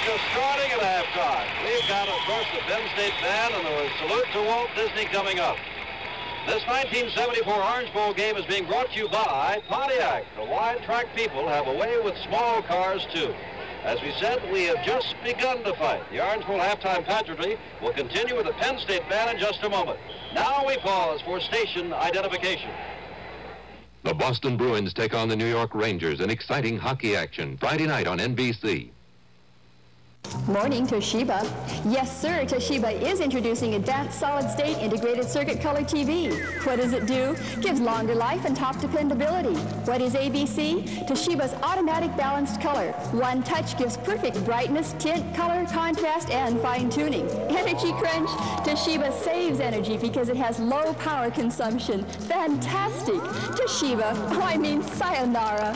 just starting at halftime. We've got, of course, the Penn State Band and the salute to Walt Disney coming up. This 1974 Orange Bowl game is being brought to you by Pontiac. The wide-track people have a way with small cars, too. As we said, we have just begun to fight. The Orange Bowl halftime pageantry will continue with the Penn State Band in just a moment. Now we pause for station identification. The Boston Bruins take on the New York Rangers in exciting hockey action Friday night on NBC. Morning, Toshiba. Yes, sir, Toshiba is introducing advanced solid-state integrated circuit color TV. What does it do? Gives longer life and top dependability. What is ABC? Toshiba's automatic balanced color. One touch gives perfect brightness, tint, color, contrast, and fine-tuning. Energy crunch? Toshiba saves energy because it has low power consumption. Fantastic! Toshiba, oh, I mean sayonara.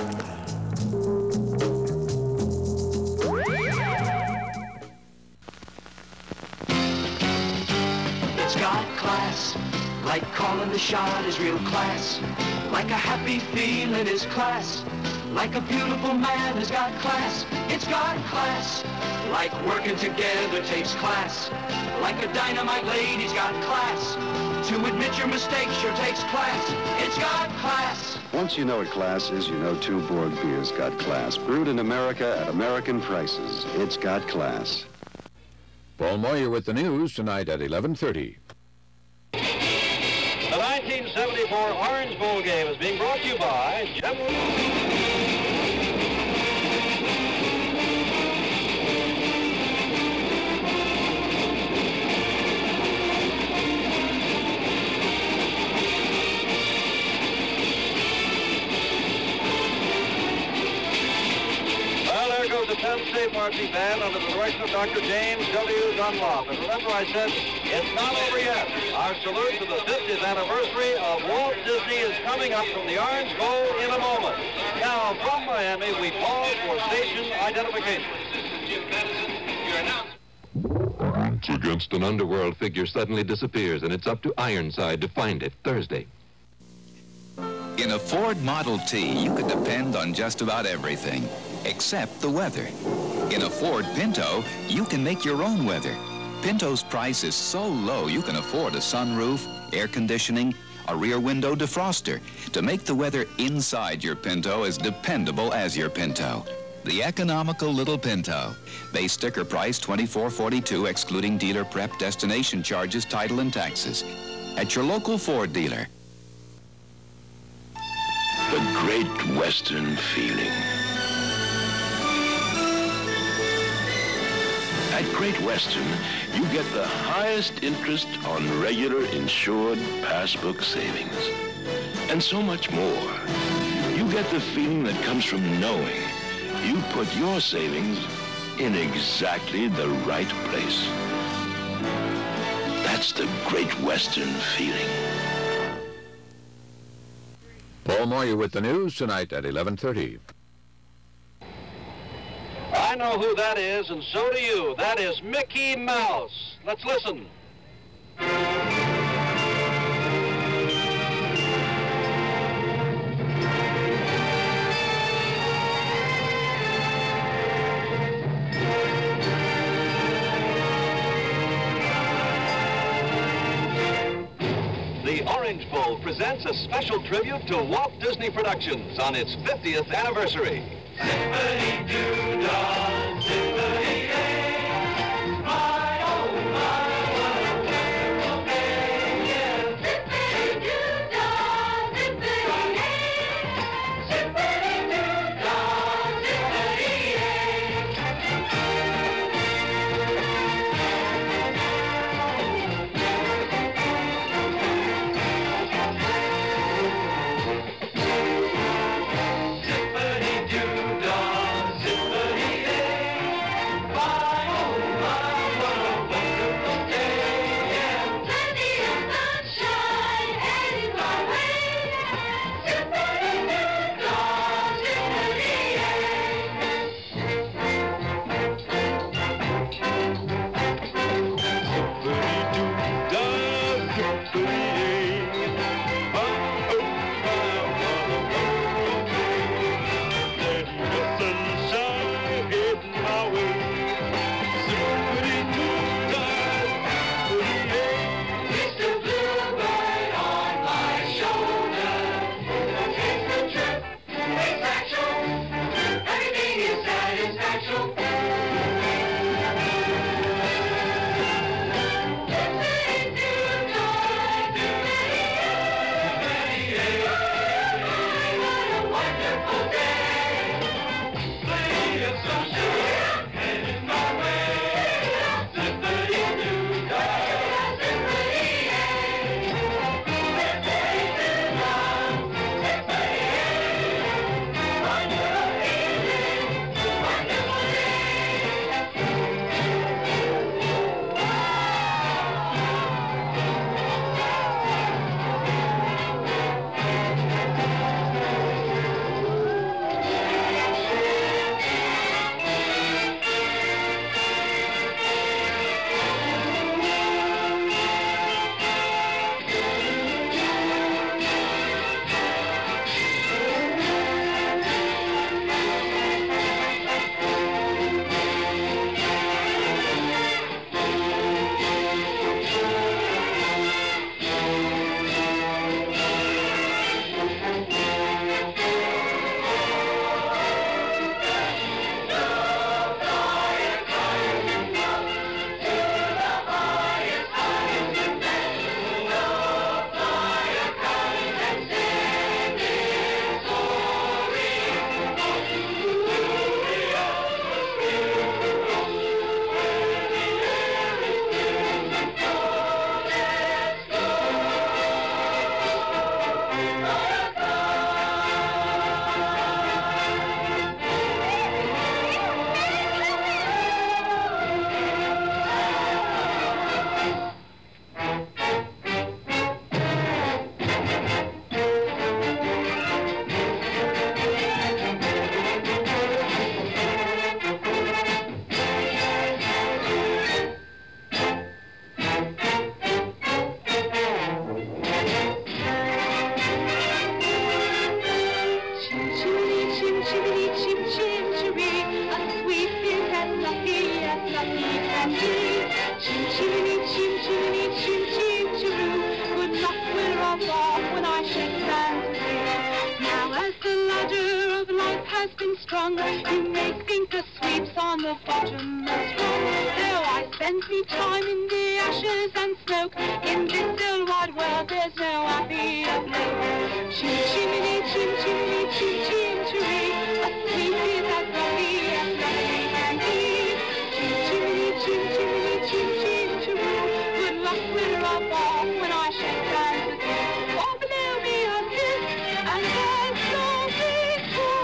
It's got class, like calling the shot is real class, like a happy feeling is class, like a beautiful man has got class. It's got class, like working together takes class, like a dynamite lady's got class. To admit your mistakes sure takes class. It's got class. Once you know what class is, you know Tuborg beer's got class. Brewed in America at American prices. It's got class. Paul Moyer with the news tonight at 11:30. The 1974 Orange Bowl game is being brought to you by General... The Penn State Marching Band under the direction of Dr. James W. Dunlop. And remember, I said, it's not over yet. Our salute to the 50th anniversary of Walt Disney is coming up from the Orange Bowl in a moment. Now, from Miami, we pause for station identification. Once against an underworld figure suddenly disappears, and it's up to Ironside to find it Thursday. In a Ford Model T, you can depend on just about everything, except the weather. In a Ford Pinto, you can make your own weather. Pinto's price is so low you can afford a sunroof, air conditioning, a rear window defroster to make the weather inside your Pinto as dependable as your Pinto. The economical little Pinto. Base sticker price $24.42 excluding dealer prep, destination charges, title, and taxes. At your local Ford dealer. The great Western feeling. At Great Western, you get the highest interest on regular insured passbook savings. And so much more. You get the feeling that comes from knowing you put your savings in exactly the right place. That's the Great Western feeling. Paul Moyer with the news tonight at 11:30. I know who that is, and so do you. That is Mickey Mouse. Let's listen. The Orange Bowl presents a special tribute to Walt Disney Productions on its 50th anniversary. Zippity-doo-dah, zippity-yay, my, oh, my, what a wonderful day, yeah. Zippity-doo-dah, zippity-yay, zippity-doo-dah, zippity-yay. Zippity-doo-dah, zippity-yay. from the bottomless pit. Though I spend me time in the ashes and smoke, in this still wide world there's no happier bloke. Chim chimney, chim chimney, chim chim chimney, asleep is as lovely as lovely can be. Chim chimney, chim chimney, chim chim chimney, good luck will rub off when I shake hands with you. All below me are this and there's so before.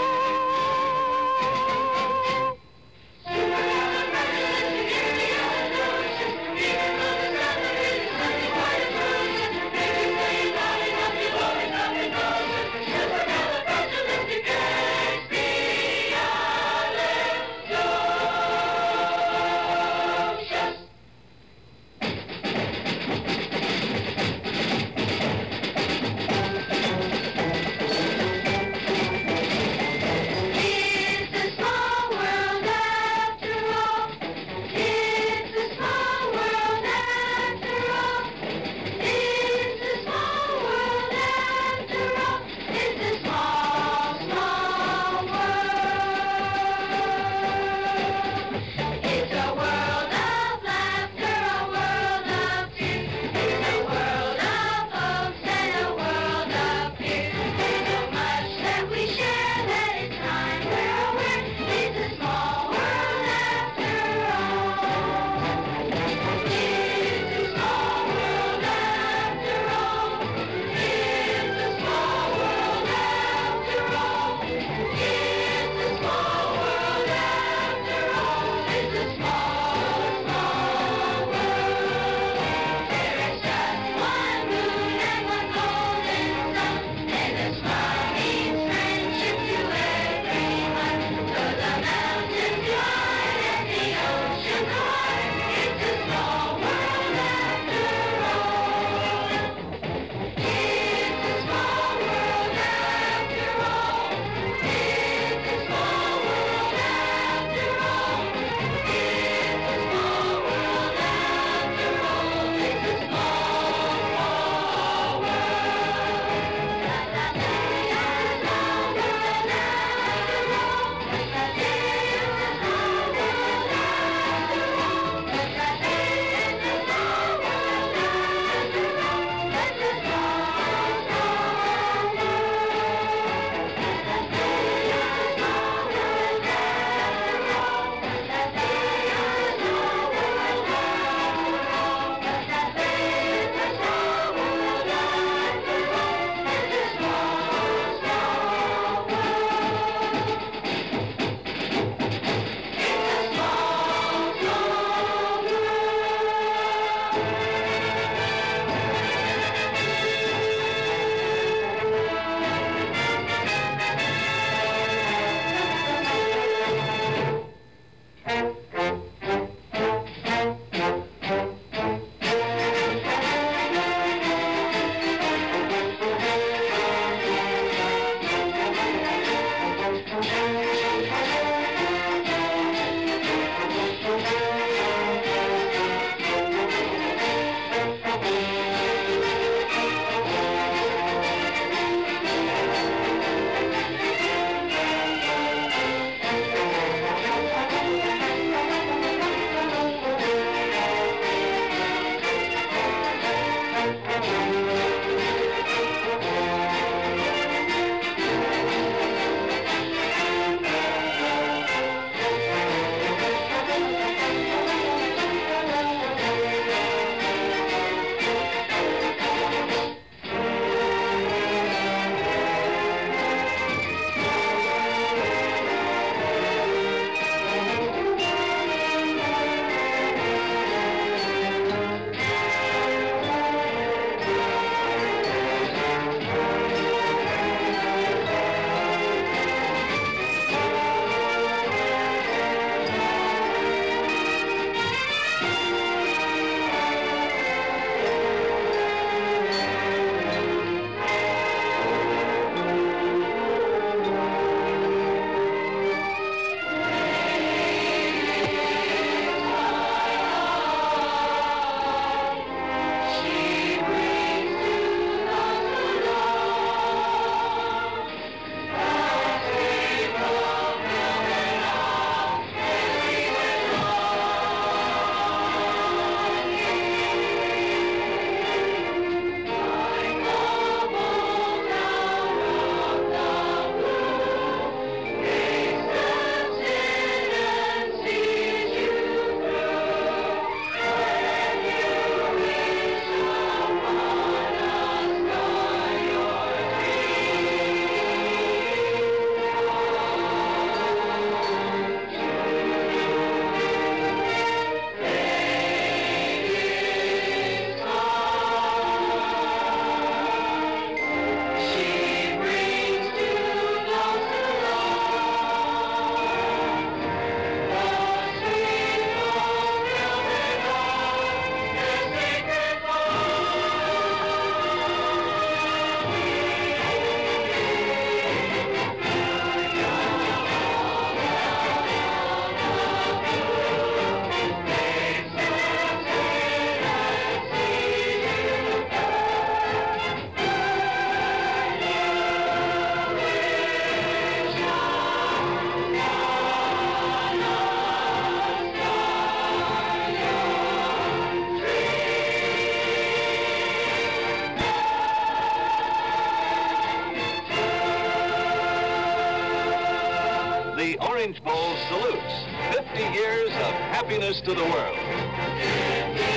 Orange Bowl salutes 50 years of happiness to the world.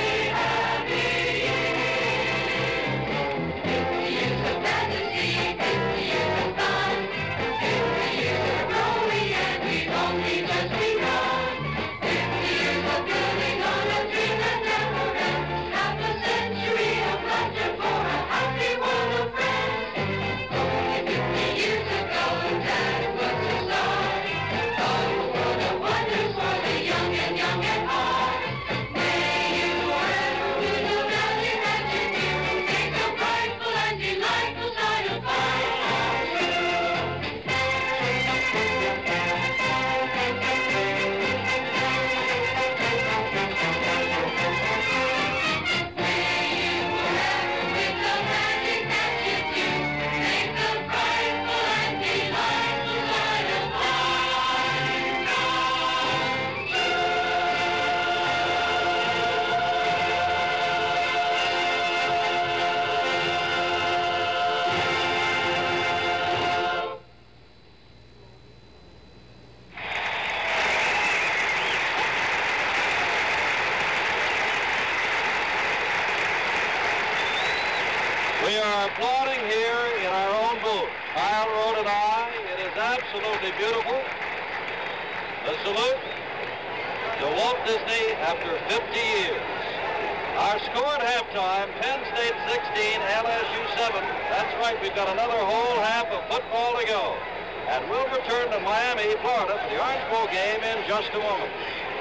We are applauding here in our own booth. Kyle Road and I. It is absolutely beautiful. The salute to Walt Disney after 50 years. Our score at halftime, Penn State 16, LSU 7. That's right, we've got another whole half of football to go. And we'll return to Miami, Florida for the Orange Bowl game in just a moment.